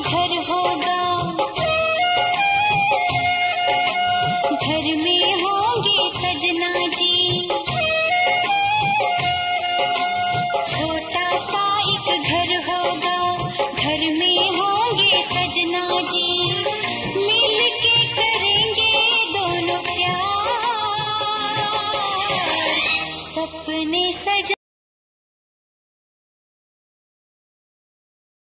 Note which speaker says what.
Speaker 1: घर होगा, घर में होंगे सजना जी। छोटा सा एक घर होगा, घर में होंगे सजना जी। मिल के करेंगे दोनों प्यार, सपने सजा